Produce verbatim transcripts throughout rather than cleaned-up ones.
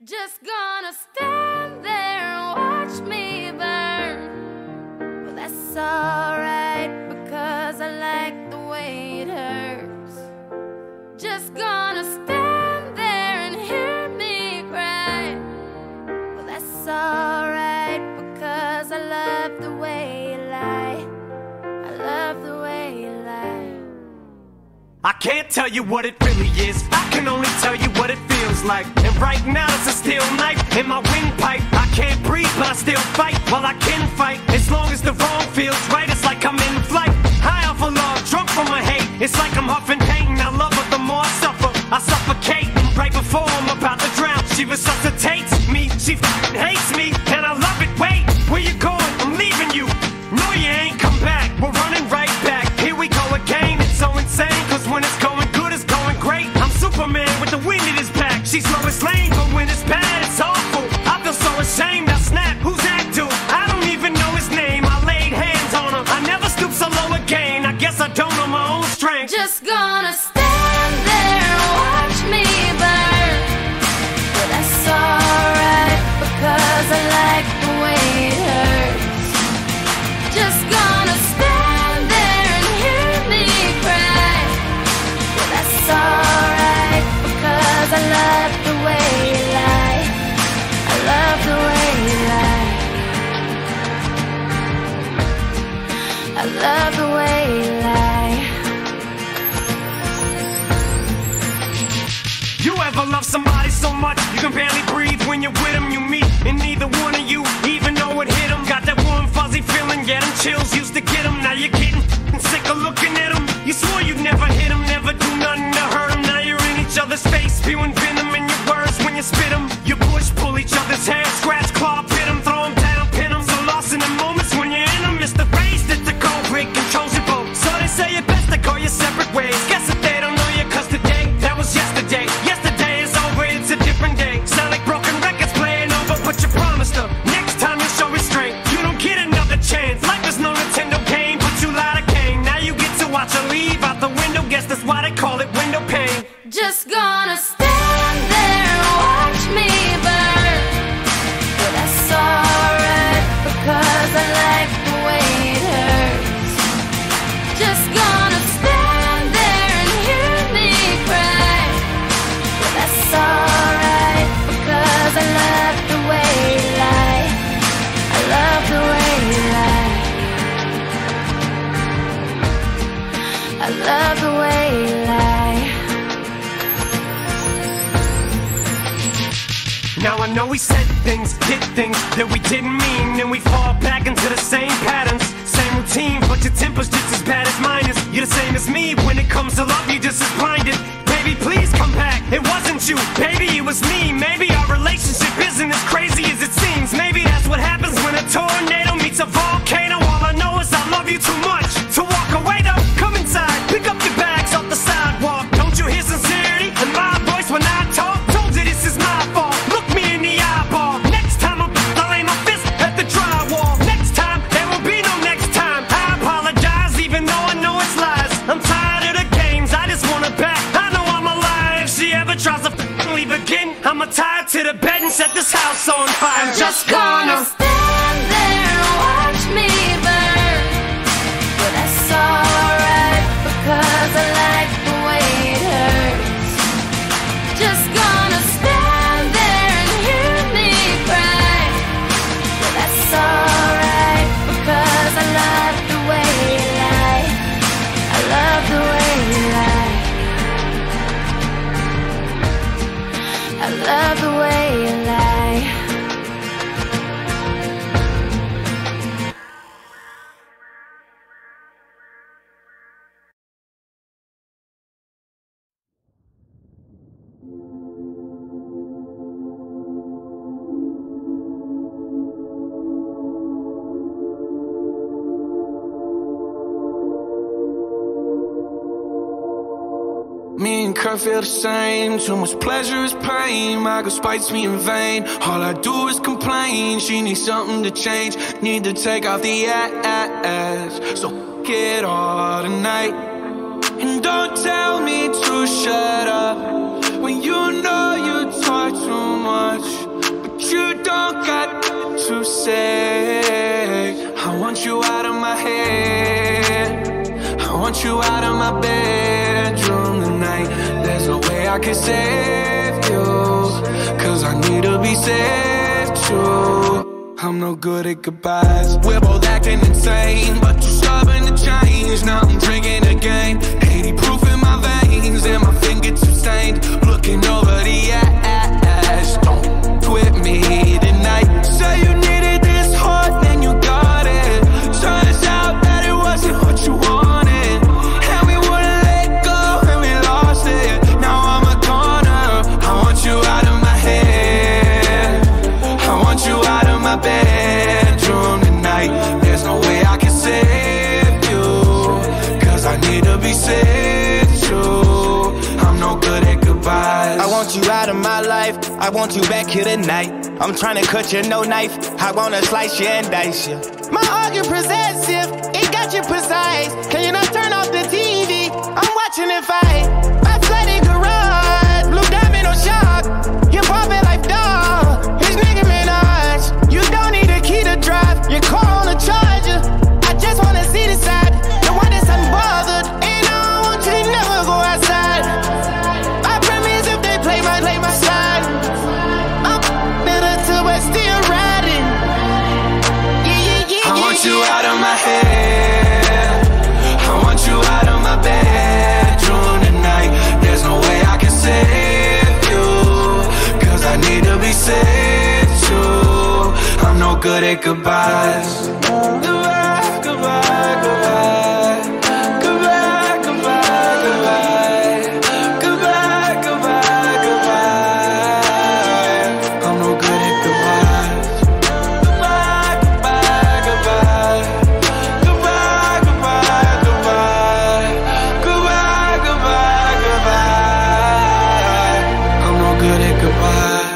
Just gonna stand there and watch me burn. Well, that's alright, because I like the way it hurts. Just gonna stand there and hear me cry. Well, that's alright, because I love the way you lie. I love the way you lie. I can't tell you what it really is, I can only tell you what it feels like. And right now it's a steel knife in my windpipe. I can't breathe but I still fight, while I can fight. As long as the wrong feels right, it's like I'm in flight. High off of love, drunk from my hate, it's like I'm huffing pain. I love her, the more I suffer, I suffocate. Right before I'm about to drown, she resuscitates me. She f***ing hates me, and I love it. Wait, where you going? I'm leaving you. No, you ain't come back, we're running right back. Here we go again, it's so insane, cause when it's going good, it's going great. I'm Superman with the wind in his back. She's Lois Lane, but when it's bad, it's awful. I feel so ashamed, I snap, who's that dude? I don't even know his name, I laid hands on him. I never stoop so low again, I guess I don't know my own strength. Just gonna stand there and watch me burn. But that's alright, because I like the way it hurts. Just gonna stand there and hear me cry. But that's alright, because I love the way you lie. I love the way you lie. I love the way you lie. You ever love somebody so much you can barely breathe when you're with them? You meet and neither one of you even know it hit them. Got that warm fuzzy feeling, yeah, them chills used to get them. Now you're getting sick of looking at them. You swore you'd never hit them, never do nothing to hurt them. Now you're in each other's face, spewing venom in your words when you spit them. You push, pull each other's hair, scratch, claw, pit them, throw them down, pin them. So lost in the moments when you're in them, it's the race that the cold break controls your boat. So they say it best to go your separate ways. Guess that they don't know you, cause today, that was yesterday. Yesterday is over, it's a different day. Sound like broken records playing over, but you promised her next time you show restraint. You don't get another chance. Life is no Nintendo game, but you lied again. Now you get to watch her leave out the window. Guess that's why they call it window pane. Just gonna stand there and watch me burn. But that's alright, because I like the way it hurts. Just gonna stand there and hear me cry. But that's alright, because I love the way you lie. I love the way you lie. I love the way you lie. Now I know we said things, did things that we didn't mean, and we fall back into the same patterns, same routine, but your temper's just as bad as mine is. You're the same as me, when it comes to love, you're just as blinded. Baby, please come back, it wasn't you, baby, it was me. Maybe our relationship isn't as crazy as it seems. Maybe that's what happens when a tornado meets a volcano. All I know is I love you too much to walk away though. Come inside, pick up your bags off the sidewalk. Don't you hear sincerity in my voice when I talk? Told you this is my fault, look me in the eyeball. Next time I'm I'll aim my fist at the drywall. Next time, there will be no next time. I apologize even though I know it's lies. I'm tired of the games, I just want her back. I know I'm alive, if she ever tries to f***ing leave again, I'ma tie her to the bed and set this house on fire. I'm just gonna stand there and watch me burn. But that's alright, because I like the way it hurts. Just gonna stand there and hear me cry. But that's alright, because I love the way you lie. I love the way you lie. I love the way you lie. Me and Kurt feel the same. Too much pleasure is pain. My girl spites me in vain. All I do is complain. She needs something to change. Need to take off the ass. So f*** it all tonight. And don't tell me to shut up when you know you talk too much. want you out of my head. I want you out of my bedroom tonight. There's no way I can save you, cause I need to be saved too. I'm no good at goodbyes. We're both acting insane, but you're stubborn to change. Now I'm drinking again, eighty proof in my veins, and my fingertips stained. Looking over the ash, don't quit me tonight. Say you needed this hard, then you got it. Turns out that it wasn't what you wanted, and we wouldn't let go, and we lost it. Now I'm a goner. I want you out of my head. I want you out of my bedroom tonight. There's no way I can save you, cause I need to be saved too. I'm no good at goodbyes. I want you out of my life, I want you back here tonight. I'm trying to cut you, no knife, I wanna slice you and dice you. My heart get possessive, it got you precise. Can you not turn off the T V? I'm watching it fight. My flooded garage, blue diamond on shock. You pop it like dog, his nigga Minaj. You don't need a key to drive, your car on a charger. I just wanna see the side, the one that's unbothered. And I don't want you to never go outside. I promise if they play my, play my side, I'm better to but still riding. Yeah, yeah, yeah, I want yeah, you yeah. out of my head. I want you out of my bedroom tonight. There's no way I can save you, cause I need to be saved too. I'm no good at goodbyes. Goodbye, goodbye, goodbye. Goodbye, goodbye, goodbye. Goodbye, goodbye, goodbye. I'm no good at goodbyes. Goodbye, goodbye, goodbye. Goodbye, goodbye, goodbye. Goodbye, goodbye, goodbye. I'm no good at goodbyes.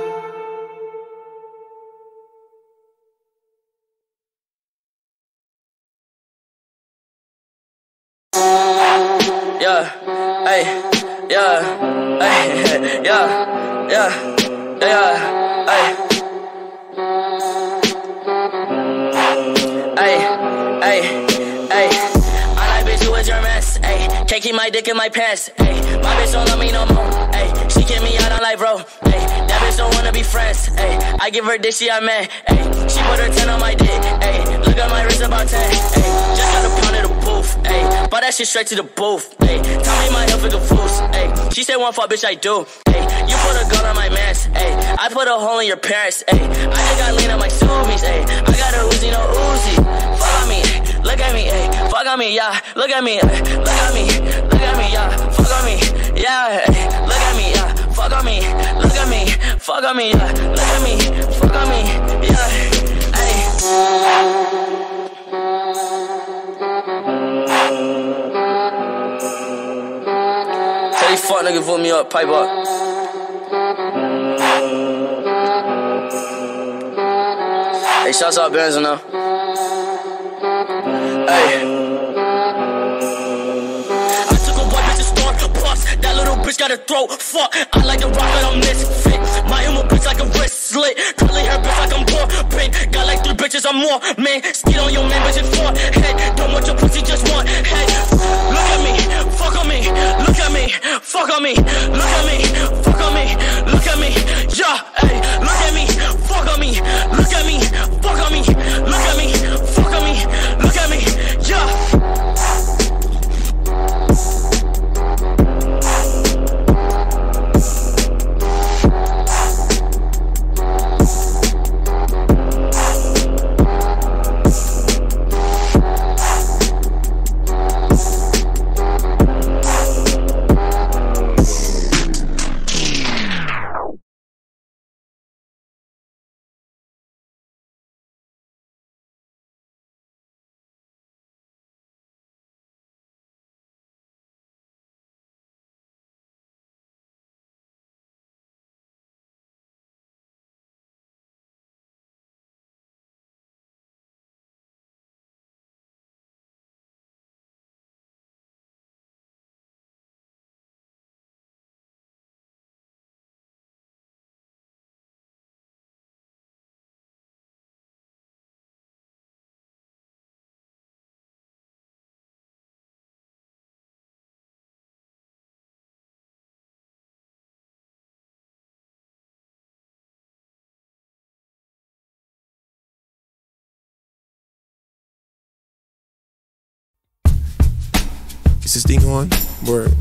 Yeah, hey, yeah, hey, yeah, yeah, yeah, hey. Hey, hey, hey. I like bitch, you was your mess, hey. Can't keep my dick in my pants, hey. My bitch don't love me no more, hey. She kick me out on like bro, hey. That bitch don't wanna be friends, hey. I give her dick, she a man, hey. She put her ten on my dick, hey. Look at my wrist about ten, hey. Just got a pound of the booth, hey. Bought that shit straight to the booth, hey. Tell me my health is a fool, hey. She said one fuck, bitch, I do, hey. You put a gun on my mans, hey. I put a hole in your parents, hey. I just got lean on my Subies, hey. I got a Uzi, no Uzi. Fuck on me, look at me, hey. Fuck on me, yeah. Look at me, hey. Look at me, look at me, yeah. Fuck on me, yeah. Hey. Look at me, yeah. Fuck on me, look at me, fuck on me, yeah. Look at me, fuck on me, yeah. Hey. Tell these fuck niggas vote me up, pipe up. Hey, shouts out Benz now. Hey. I took a white bitch to store, bust. That little bitch got a throat, fuck. I like the rock, but I'm misfit. My emo bitch like a wrist slit. Curly hair bitch like I'm poor, pink. Got like three bitches, I'm more, man. Steal on your man, bitch, it's four. Hey, don't want your pussy, just one. Hey, look at me, fuck on me. Look at me, fuck on me. Look at me, fuck on me. Look at me, yeah. Hey, look at me, fuck on me. Look at me, fuck on me. Look at me, fuck on me. Look at me, yeah. Is this thing on? Word.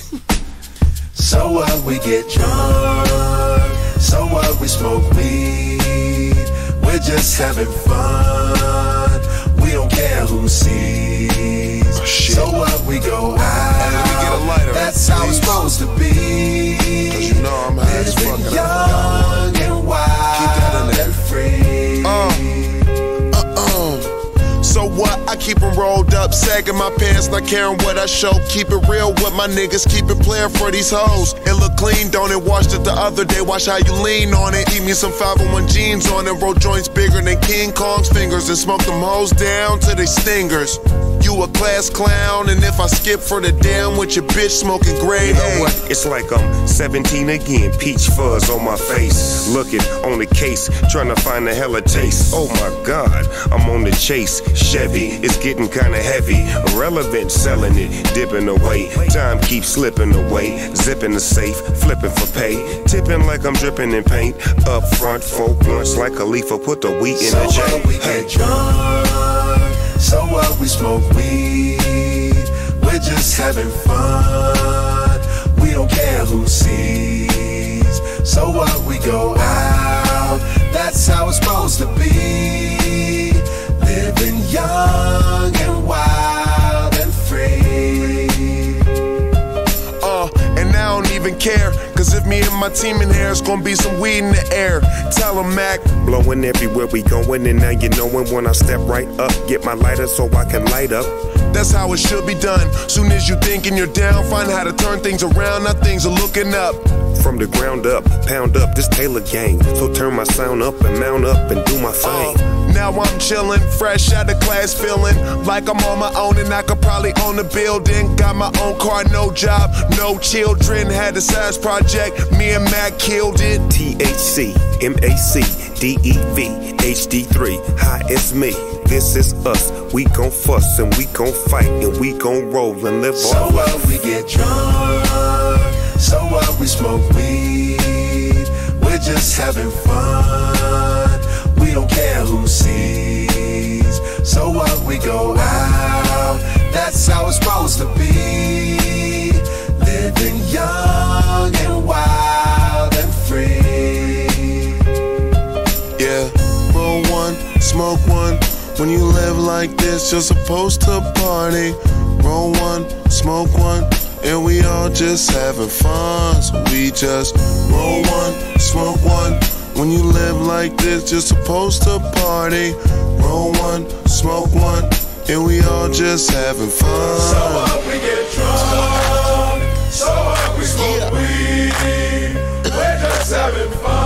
So what, we get drunk. So what, we smoke weed. We're just having fun. We don't care who sees. Oh, so what, we go out. Let me get a lighter, that's please. how it's supposed to be. Cause you know I'm high as fuck. Living young and wild and free. Uh, uh-uh. So what? I keep them rolled up, sagging my pants, not caring what I show. Keep it real with my niggas, keep it playing for these hoes. It look clean, don't it? Washed it the other day, watch how you lean on it. Eat me some five oh one jeans on it, roll joints bigger than King Kong's fingers, and smoke them hoes down to they stingers. You a class clown, and if I skip for the damn with your bitch smoking grade. You know what? It's like I'm seventeen again, peach fuzz on my face. Looking on the case, trying to find a hella taste. Oh my God, I'm on the chase. Chevy, it's getting kinda heavy. Irrelevant, selling it, dipping away. Time keeps slipping away. Zipping the safe, flipping for pay. Tipping like I'm dripping in paint. Up front, four blunts like a leaf, put the wheat in so the J. What, we hey. get drunk. So what, we smoke weed. We're just having fun. We don't care who sees. So what, we go out. That's how it's supposed to be. Living young and wild and free. Uh, and I don't even care. Cause if me and my team in here, it's gonna be some weed in the air. Tell them, Mac. Blowing everywhere we going, and now you knowin' when I step right up. Get my lighter so I can light up. That's how it should be done. Soon as you thinking you're down, find how to turn things around. Now things are looking up. From the ground up, pound up this Taylor gang. So turn my sound up and mount up and do my thing. Uh, now I'm chillin', fresh out of class, feeling like I'm on my own and I could probably own a building. Got my own car, no job, no children. Had a size project, me and Mac killed it. T H C, M A C, D E V, H D three, hi, it's me. This is us. We gon' fuss and we gon' fight and we gon' roll and live so our life. So what, we get drunk. So what, we smoke weed. We're just having fun. We don't care who sees. So what, we go out. That's how it's supposed to be. Living young and wild and free. Yeah, roll one, smoke one. When you live like this, you're supposed to party. Roll one, smoke one, and we all just having fun. So we just roll one, smoke one. When you live like this, you're supposed to party. Roll one, smoke one, and we all just having fun. So what, we get drunk. So what, we smoke weed. We're just having fun.